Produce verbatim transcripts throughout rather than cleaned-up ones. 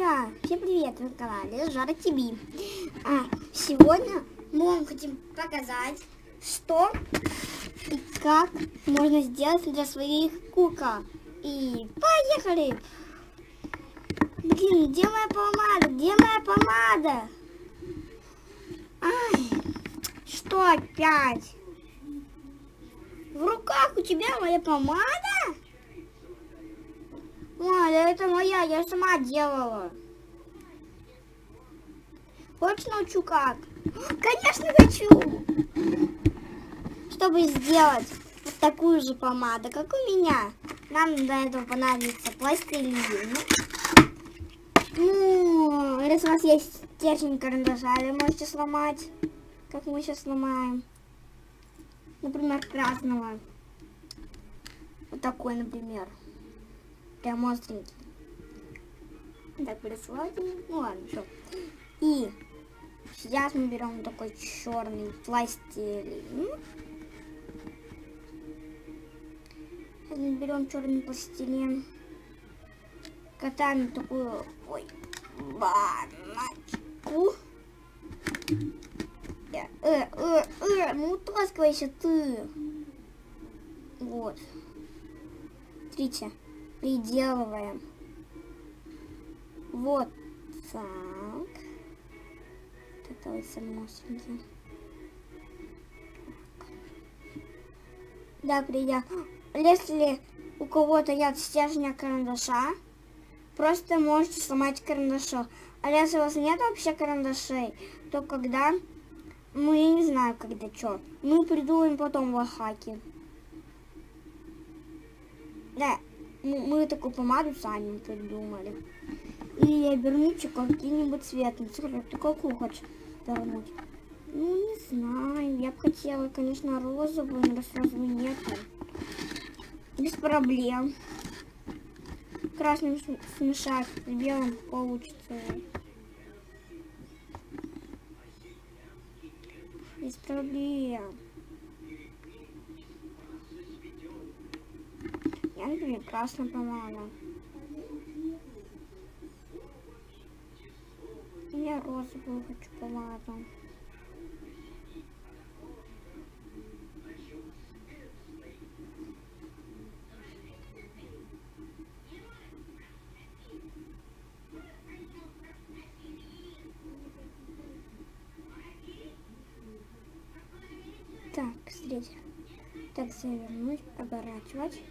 Да, всем привет, на канале Жара ТВ. А, сегодня мы вам хотим показать, что и как можно сделать для своих кукол. И поехали! Блин, где моя помада? Где моя помада? Ай, что опять? В руках у тебя моя помада? Ой, да это моя, я сама делала. Хочешь научу как? Конечно хочу! Чтобы сделать вот такую же помаду, как у меня, нам для этого понадобится пластилин. Ну, если у вас есть стержень карандаша, вы можете сломать, как мы сейчас сломаем. Например, красного. Вот такой, например. Прям остренький. Так, присылайте. Ну ладно, все. И сейчас мы берем такой черный пластилин. Сейчас мы берем черный пластилин. Катаем такую, ой, баночку. Э, э, э, э, ну утаскивайся ты. Вот. Смотрите. Приделываем. Вот так. Это вот самосенький. Да, придя. Если у кого-то нет стержня карандаша, просто можете сломать карандашом. А если у вас нет вообще карандашей, то когда, ну я не знаю, когда что, мы придумаем потом лайфхаки. Да. Мы такую помаду сами придумали. И оберните какие-нибудь цвет. Ты какую хочешь вернуть? Ну, не знаю. Я бы хотела, конечно, розовую, но розовую нет. Без проблем. Красным смешать с белым получится. Без проблем. Я, например, красная помада. Я розовую хочу помаду. Так, смотрите. Так, завернуть, оборачивать.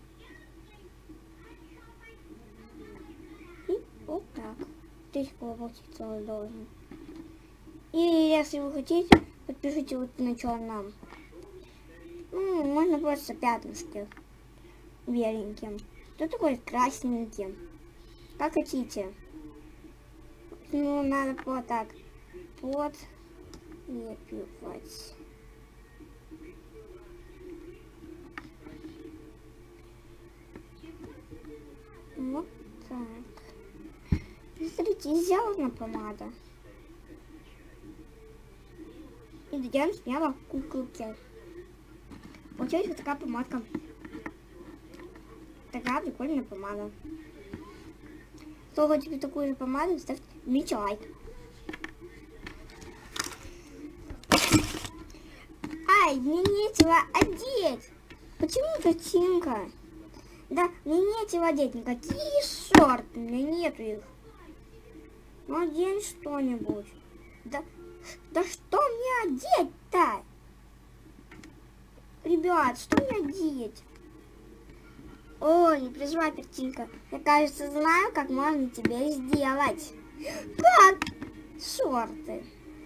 Вот так. Здесь получится целый должен. И если вы хотите, подпишите вот на черном. Ну, можно просто пятнышки беленьким. Что такое красненьким? Как хотите. Ну, надо вот так. Вот. Лепивать. Вот так. Смотрите, сделана помада. И я сняла куколки. Получилась вот такая помадка. Такая прикольная помада. Кто хочет такую же помаду, ставьте мне лайк. Ай, мне нечего одеть. Почему ботинка? Да, мне нечего одеть никакие шорты, у меня нету их. Ну, одень что-нибудь. Да, да что мне одеть-то? Ребят, что мне одеть? Ой, не переживай, Пертинка. Я, кажется, знаю, как можно тебе сделать. Как? Шорты.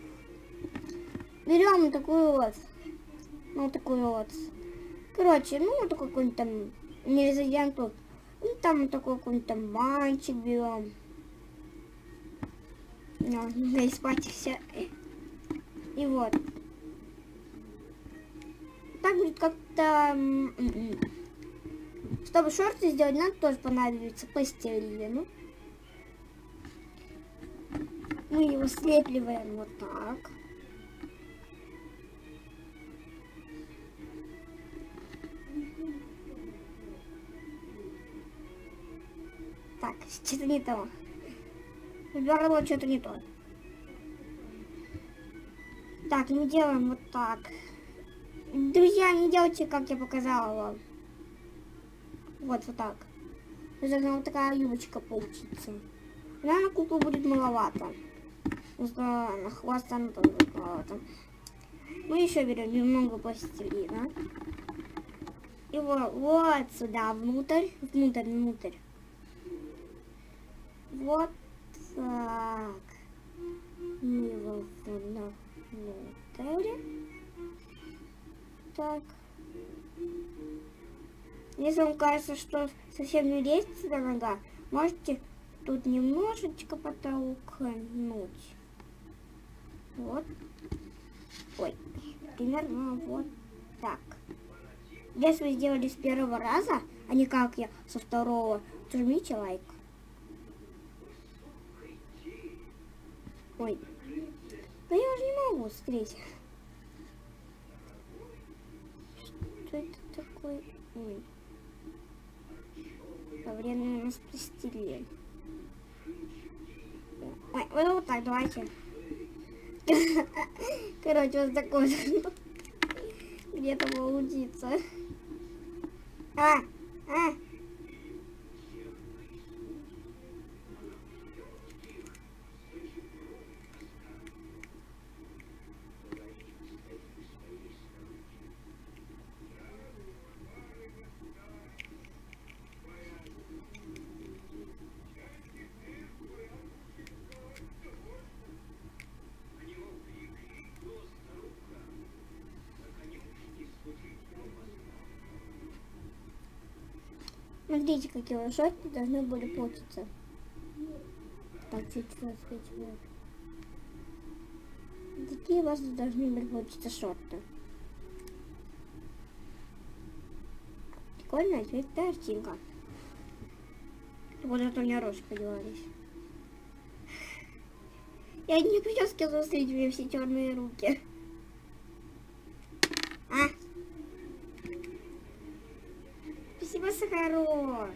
Берем такую вот. Ну, такую вот. Короче, ну, вот такой какой-нибудь там мерзоянт тут. Ну, там такой какой-нибудь там мальчик берем. Да, спать все. И вот. Так будет как-то... Чтобы шорты сделать, нам тоже понадобится пластилин. Мы его слепливаем вот так. Так, что-то не то. Выбрала что-то не то. Так, мы делаем вот так. Друзья, не делайте, как я показала вам. Вот, вот так. Вот такая юбочка получится. Наверное, куклу будет маловато. На хвост она тоже будет маловато. Мы еще берем немного пластилина. И вот, вот сюда, внутрь, внутрь, внутрь. Вот так. Мы его внутрь. Так. Если вам кажется, что совсем не лезет до нога, можете тут немножечко потолкнуть. Вот. Ой. Примерно вот так. Если вы сделали с первого раза, а не как я со второго, то жмите лайк. Ой. Да я уже не могу встретить. Что это такое? Ой. Время у нас пластилин. Ой, вот, вот так, давайте. Короче, вот такой где-то получится. А, а. Смотрите, какие лошадки должны были получиться. Так, чуть-чуть раскручиваю. Такие у вас должны были получиться шорты. Прикольная ведь картинка. Вот это у меня рожки поделались. Я не прически застрить, у меня все черные руки. А? Спасибо, Сахарок.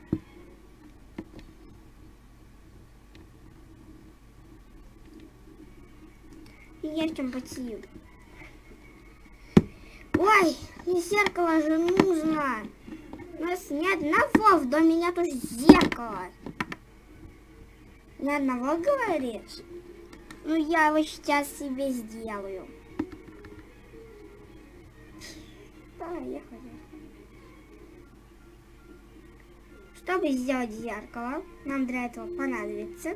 Есть чем пойти. Ой, мне зеркало же нужно. У нас ни одного в доме нету зеркала. Ни одного, говоришь? Ну, я его сейчас себе сделаю. Поехали. Чтобы сделать зеркало, нам для этого понадобится.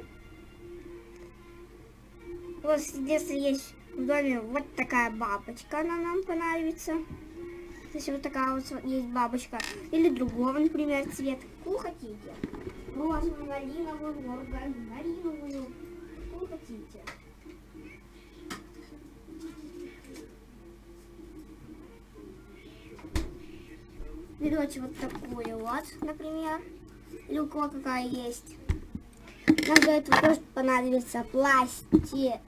Вот если есть в доме вот такая бабочка, она нам понадобится. Если вот такая вот есть бабочка. Или другого, например, цвета. Какую хотите. Розовую, малиновую, малиновую. Какую хотите. Берете вот такую вот, например. Или у кого какая есть. Нам для этого тоже понадобится пластилин.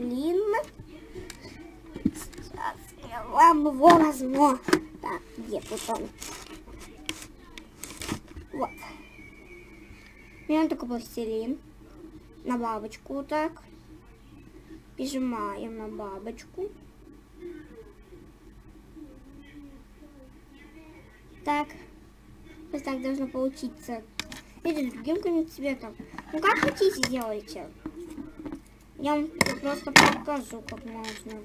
Сейчас я вам его возьму. Так, где тут он? Вот. Берем такой пластилин. На бабочку вот так. Прижимаем на бабочку. Так. Вот так должно получиться. Или другим каким-нибудь цветом. Ну как хотите делайте. Я вам просто покажу, как можно.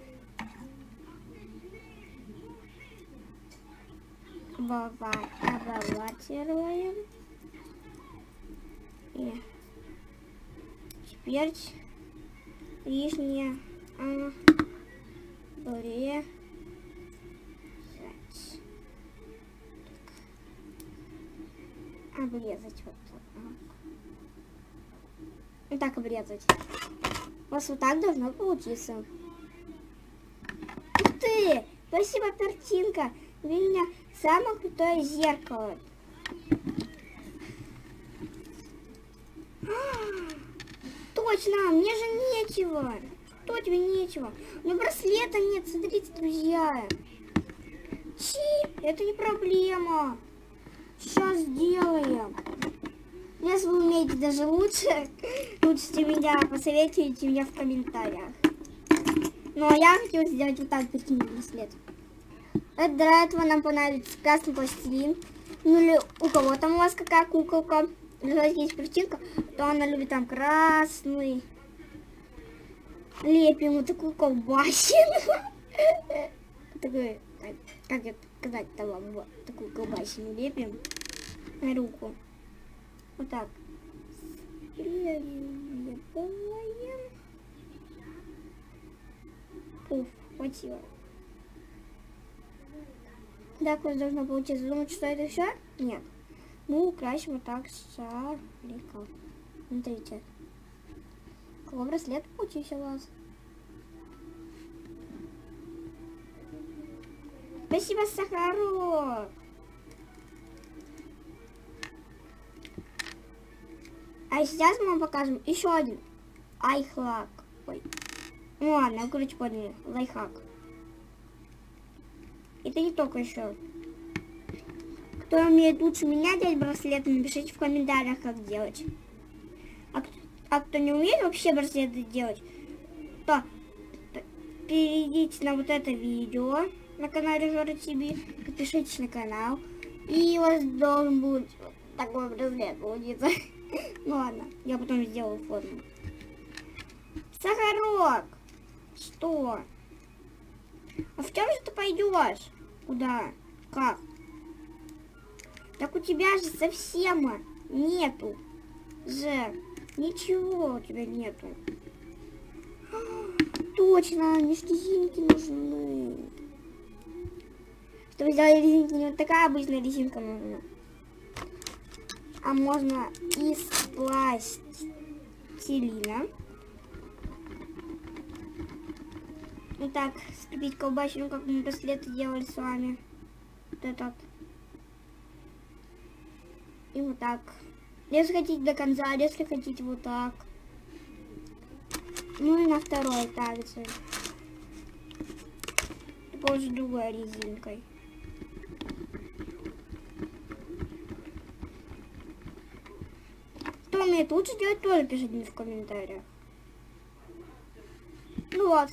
Оборачиваем. И теперь лишнее а, обрезать. Обрезать вот так. Вот так обрезать. У вас вот так должно получиться. Ух ты! Спасибо, картинка. У меня самое крутое зеркало. Точно, мне же нечего. Что тебе нечего? У меня браслета нет, смотрите, друзья. Чи, это не проблема. Сейчас сделаем. Если вы умеете даже лучше, лучше, чем меня, посоветуйте меня в комментариях. Ну а я хочу сделать вот так, прикинь, браслет. Для этого нам понадобится красный пластилин. Ну или у кого там у вас какая куколка. Если есть картинка, то она любит там красный. Лепим вот такую колбасину. Такой, как это сказать-то вам, вот такую колбасину лепим на руку. Вот так. Уф, хватило. Так вот должно получиться. Думаете, что это все? Нет. Мы украсим вот так шариком. Смотрите. Какой браслет получился у вас? Спасибо, Сахарок. А сейчас мы вам покажем еще один айхак. Ой. Ну ладно, короче, поняли. Лайфхак. Это не только еще. Кто умеет лучше меня делать браслеты, напишите в комментариях, как делать. А, а кто не умеет вообще браслеты делать, то перейдите на вот это видео на канале Жора ТВ, подпишитесь на канал, и у вас должен будет вот такой браслет получиться. Ну ладно, я потом сделаю форму. Сахарок! Что? А в чем же ты пойдешь? Куда? Как? Так у тебя же совсем нету же. Ничего у тебя нету. Точно, мне ж резинки нужны. Чтобы сделать резинки, не вот такая обычная резинка нужна. А можно из пластилина. Вот так скрепить колбасину, как мы браслеты делали с вами. Вот этот. И вот так. Если хотите до конца, если хотите вот так. Ну и на второй также. Только уже другой резинкой. Кто умеет лучше делать, тоже пишите мне в комментариях. Ну вот.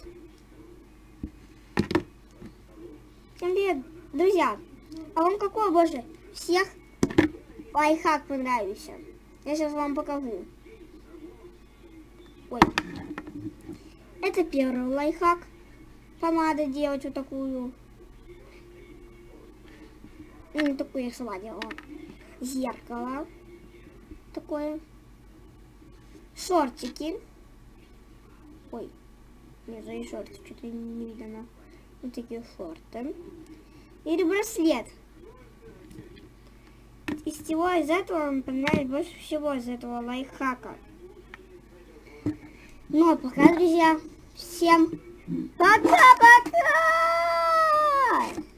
Всем привет, друзья. А вам какой больше всех лайфхак понравился? Я сейчас вам покажу. Ой. Это первый лайфхак. Помада делать вот такую. Ну, такую я сама делала. Зеркало. Такое. Шортики. Ой. Нет, за и шорты. Что-то не видно. Вот такие шорты. Или браслет. Из всего из этого мне понравилось больше всего из этого лайфхака. Ну а пока, друзья, всем пока-пока!